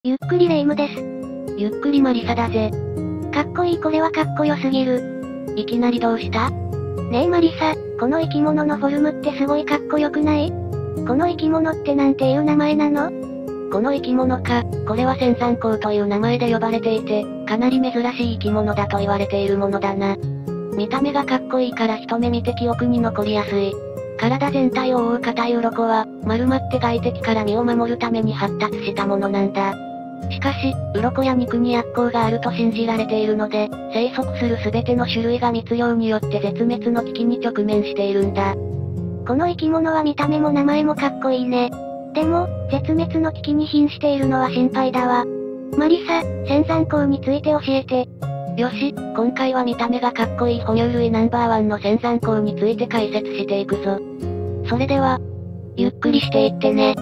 ゆっくりレ夢ムです。 ゆっくりマリサだぜ。 かっこいい、これはかっこよすぎる。 いきなりどうした？ ねえマリサ、この生き物のフォルムってすごいかっこよくない？この生き物ってなんていう名前なの？ この生き物か、これは仙山孔という名前で呼ばれていて、かなり珍しい生き物だと言われているものだな。見た目がかっこいいから一目見て記憶に残りやすい。体全体を覆う硬い鱗は、丸まって外敵から身を守るために発達したものなんだ。しかし、鱗や肉に薬効があると信じられているので、生息する全ての種類が密猟によって絶滅の危機に直面しているんだ。 この生き物は見た目も名前もかっこいいね。でも、絶滅の危機に瀕しているのは心配だわ。マリサ、仙山孔について教えて。 よし、今回は見た目がかっこいい哺乳類ナンバーワンの仙山孔について解説していくぞ。それでは、ゆっくりしていってね。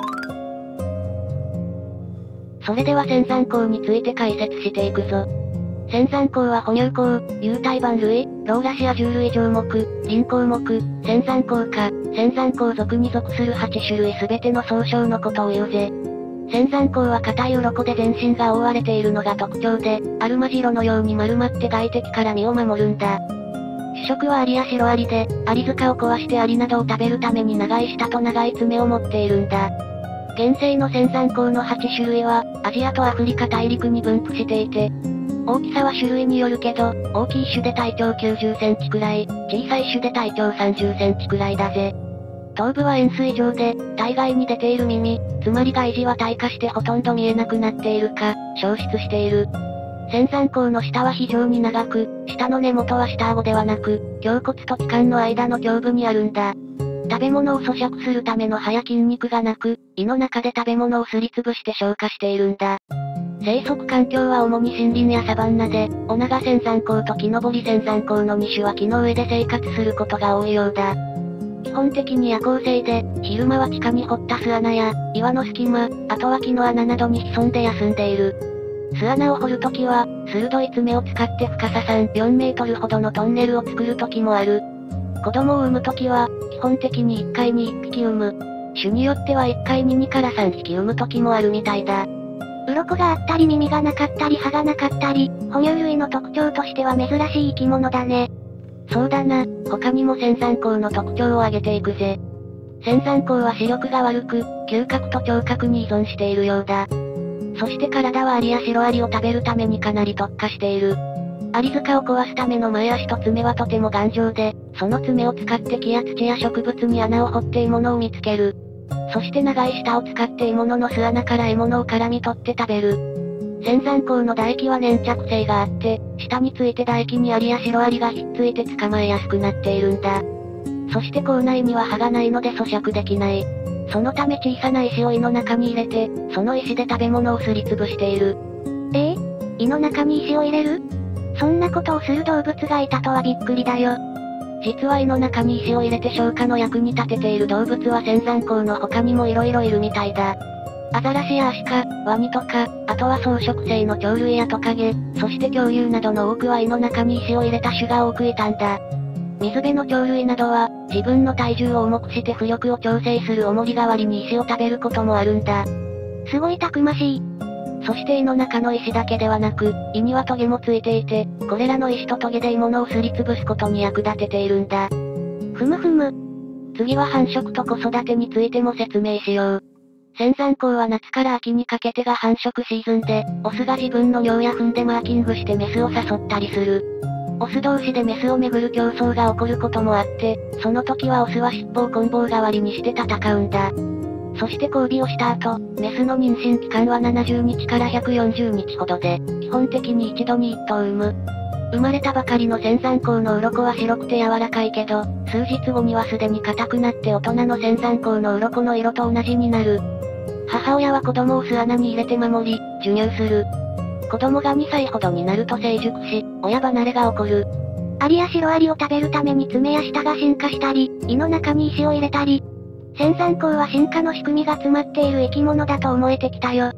それでは仙山孔について解説していくぞ。仙山孔は哺乳綱、有袋盤類、ローラシア獣類上目、輪綱目、仙山孔科、仙山孔属に属する8種類すべての総称のことを言うぜ。仙山孔は硬い鱗で全身が覆われているのが特徴で、アルマジロのように丸まって外敵から身を守るんだ。主食はアリやシロアリで、アリ塚を壊してアリなどを食べるために長い舌と長い爪を持っているんだ。現生の仙山孔の8種類は、アジアとアフリカ大陸に分布していて、大きさは種類によるけど、大きい種で体長90センチくらい、小さい種で体長30センチくらいだぜ。頭部は円錐状で、体外に出ている耳、つまり外耳は退化してほとんど見えなくなっているか、消失している。仙山孔の下は非常に長く、下の根元は下顎ではなく、胸骨と気管の間の胸部にあるんだ。食べ物を咀嚼するための歯や筋肉がなく、胃の中で食べ物をすりつぶして消化しているんだ。生息環境は主に森林やサバンナで、オナガ仙山孔と木登り仙山孔の2種は木の上で生活することが多いようだ。基本的に夜行性で、昼間は地下に掘った巣穴や、岩の隙間、あとは木の穴などに潜んで休んでいる。巣穴を掘るときは、鋭い爪を使って深さ3、4メートルほどのトンネルを作るときもある。子供を産むときは、基本的に1回に1匹産む。種によっては1回に2から3匹産むときもあるみたいだ。 鱗があったり耳がなかったり歯がなかったり、哺乳類の特徴としては珍しい生き物だね。 そうだな、他にも仙山孔の特徴を挙げていくぜ。仙山孔は視力が悪く、嗅覚と聴覚に依存しているようだ。そして体はアリやシロアリを食べるためにかなり特化している。アリ塚を壊すための前足と爪はとても頑丈で、その爪を使って木や土や植物に穴を掘って獲物を見つける。そして長い舌を使って獲物の巣穴から獲物を絡み取って食べる。仙山孔の唾液は粘着性があって、舌について唾液にアリやシロアリがひっついて捕まえやすくなっているんだ。そして口内には歯がないので咀嚼できない。そのため小さな石を胃の中に入れて、その石で食べ物をすりつぶしている。 胃の中に石を入れる？そんなことをする動物がいたとはびっくりだよ。 実は胃の中に石を入れて消化の役に立てている動物は仙山孔の他にも色々いるみたいだ。アザラシやアシカ、ワニとか、あとは草食性の鳥類やトカゲ、そして恐竜などの多くは胃の中に石を入れた種が多くいたんだ。水辺の鳥類などは、自分の体重を重くして浮力を調整する重り代わりに石を食べることもあるんだ。 すごいたくましい。 そして胃の中の石だけではなく、胃にはトゲもついていて、これらの石とトゲで獲物をすりつぶすことに役立てているんだ。 ふむふむ。 次は繁殖と子育てについても説明しよう。仙山孔は夏から秋にかけてが繁殖シーズンで、オスが自分の尿や糞でマーキングしてメスを誘ったりする。オス同士でメスをめぐる競争が起こることもあって、その時はオスは尻尾を棍棒代わりにして戦うんだ。そして交尾をした後、メスの妊娠期間は70日から140日ほどで、基本的に一度に一頭産む。生まれたばかりの仙山孔の鱗は白くて柔らかいけど、数日後にはすでに硬くなって大人の仙山孔の鱗の色と同じになる。母親は子供を巣穴に入れて守り、授乳する。子供が2歳ほどになると成熟し、親離れが起こる。 アリやシロアリを食べるために爪や舌が進化したり、胃の中に石を入れたり。仙山孔は進化の仕組みが詰まっている生き物だと思えてきたよ。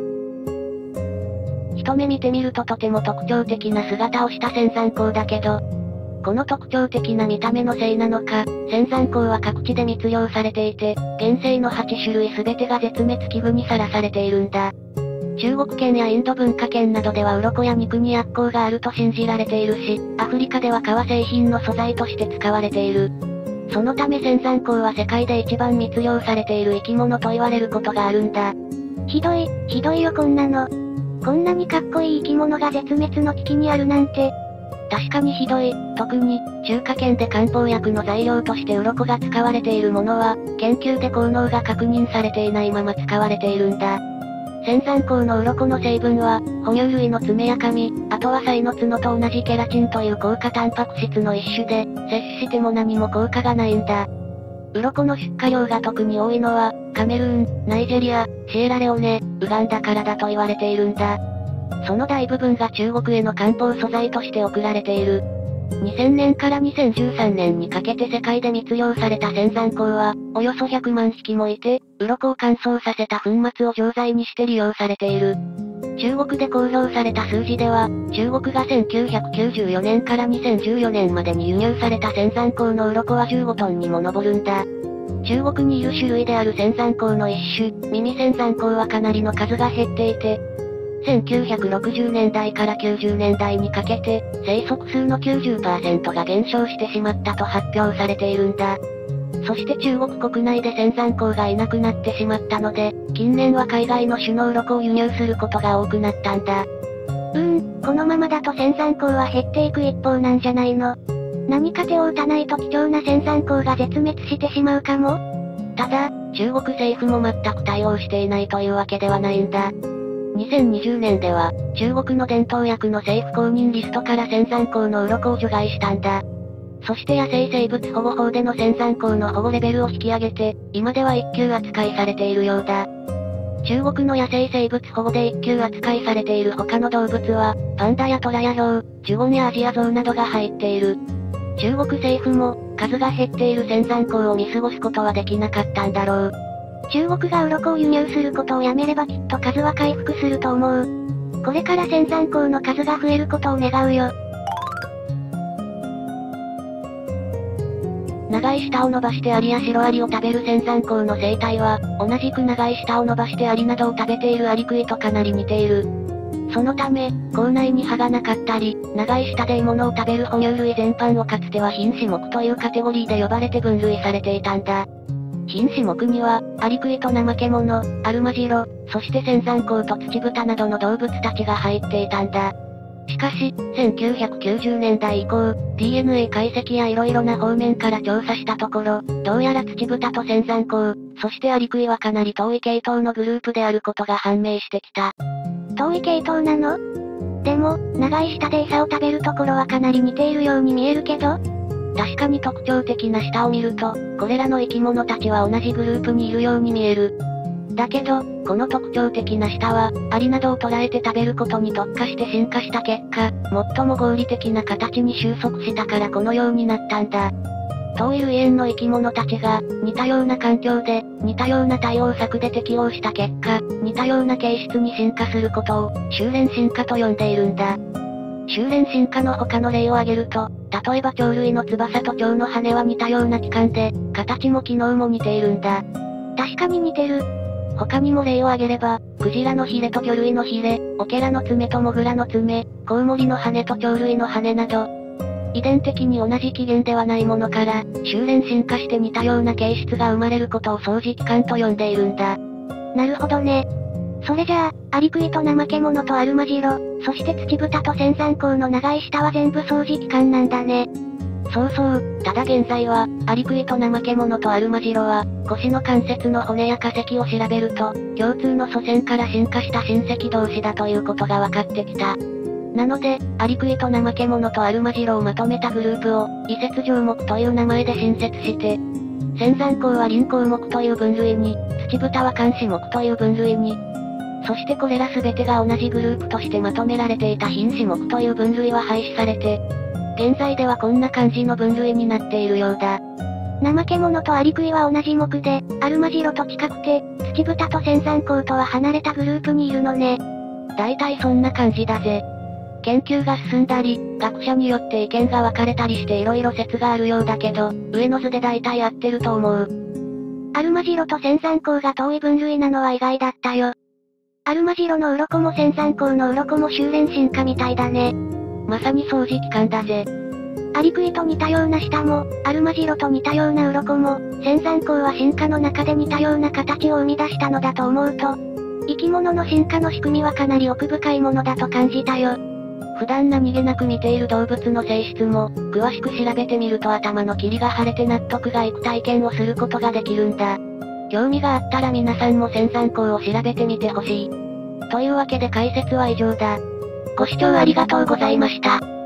一目見てみるととても特徴的な姿をした仙山孔だけど、 この特徴的な見た目のせいなのか、仙山港は各地で密漁されていて、現生の8種類すべてが絶滅危惧にさらされているんだ。中国圏やインド文化圏などでは鱗や肉に薬効があると信じられているし、アフリカでは革製品の素材として使われている。そのため仙山港は世界で一番密漁されている生き物と言われることがあるんだ。 ひどいよこんなの。こんなにかっこいい生き物が絶滅の危機にあるなんて。 確かにひどい。特に、中華圏で漢方薬の材料として鱗が使われているものは、研究で効能が確認されていないまま使われているんだ。仙山港の鱗の成分は、哺乳類の爪や髪、あとはサイの角と同じケラチンという高価タンパク質の一種で、摂取しても何も効果がないんだ。鱗の出荷量が特に多いのは、カメルーン、ナイジェリア、シエラレオネ、ウガンダからだと言われているんだ。その大部分が中国への漢方素材として送られている。2000年から2013年にかけて世界で密漁された仙山港は、およそ100万匹もいて、鱗を乾燥させた粉末を錠剤にして利用されている。中国で公表された数字では、中国が1994年から2014年までに輸入された仙山港の鱗は15トンにも上るんだ。中国にいる種類である仙山港の一種、耳仙山港はかなりの数が減っていて、1960年代から90年代にかけて、生息数の 90% が減少してしまったと発表されているんだ。そして中国国内で仙山港がいなくなってしまったので、近年は海外の種の鱗を輸入することが多くなったんだ。 このままだと仙山港は減っていく一方なんじゃないの？何か手を打たないと貴重な仙山港が絶滅してしまうかも？ ただ、中国政府も全く対応していないというわけではないんだ。2020年では、中国の伝統薬の政府公認リストから仙山港の鱗を除外したんだ。そして野生生物保護法での仙山港の保護レベルを引き上げて、今では一級扱いされているようだ。中国の野生生物保護で一級扱いされている他の動物は、パンダやトラやヒョウ、ジュゴンやアジアゾウなどが入っている。中国政府も、数が減っている仙山港を見過ごすことはできなかったんだろう。 中国が鱗を輸入することをやめればきっと数は回復すると思う。これから仙山港の数が増えることを願うよ。 長い舌を伸ばしてアリやシロアリを食べる仙山港の生態は、同じく長い舌を伸ばしてアリなどを食べているアリクイとかなり似ている。そのため、口内に歯がなかったり、長い舌で獲物を食べる哺乳類全般をかつては瀕死目というカテゴリーで呼ばれて分類されていたんだ。瀕死目には、アリクイとナマケモノ、アルマジロ、そして仙山港とツチブタなどの動物たちが入っていたんだ。しかし、1990年代以降、DNA 解析や色々な方面から調査したところ、どうやらツチブタと仙山港、そしてアリクイはかなり遠い系統のグループであることが判明してきた。 遠い系統なの？でも、長い舌で餌を食べるところはかなり似ているように見えるけど？ 確かに特徴的な舌を見ると、これらの生き物たちは同じグループにいるように見える。だけど、この特徴的な舌は、アリなどを捕らえて食べることに特化して進化した結果、最も合理的な形に収束したからこのようになったんだ。遠い類縁の生き物たちが、似たような環境で、似たような対応策で適応した結果、似たような形質に進化することを、修練進化と呼んでいるんだ。修練進化の他の例を挙げると、例えば鳥類の翼と蝶の羽は似たような器官で、形も機能も似ているんだ。 確かに似てる。 他にも例を挙げれば、クジラのヒレと魚類のヒレ、オケラの爪とモグラの爪、コウモリの羽と鳥類の羽など、遺伝的に同じ起源ではないものから、修練進化して似たような形質が生まれることを相似器官と呼んでいるんだ。 なるほどね。それじゃあ、アリクイとナマケモノとアルマジロ、そしてツチブタと仙山港の長い舌は全部相似器官なんだね。 そうそう、ただ現在は、アリクイとナマケモノとアルマジロは、腰の関節の骨や化石を調べると、共通の祖先から進化した親戚同士だということが分かってきた。なので、アリクイとナマケモノとアルマジロをまとめたグループを、異節上目という名前で新設して、仙山港は輪綱目という分類に、ツチブタは監視目という分類に、そしてこれら全てが同じグループとしてまとめられていた瀕死目という分類は廃止されて、現在ではこんな感じの分類になっているようだ。 ナマケモノとアリクイは同じ目で、アルマジロと近くて、ツチブタと仙山港とは離れたグループにいるのね。 大体そんな感じだぜ。 研究が進んだり、学者によって意見が分かれたりして色々説があるようだけど、上の図で大体合ってると思う。 アルマジロと仙山港が遠い分類なのは意外だったよ。アルマジロの鱗も仙山港の鱗も修練進化みたいだね。 まさに相似期間だぜ。 アリクイと似たような舌も、アルマジロと似たような鱗も、仙山港は進化の中で似たような形を生み出したのだと思うと、生き物の進化の仕組みはかなり奥深いものだと感じたよ。 普段何気なく見ている動物の性質も、詳しく調べてみると頭の霧が晴れて納得がいく体験をすることができるんだ。興味があったら皆さんも仙山港を調べてみてほしい。というわけで解説は以上だ。ご視聴ありがとうございました。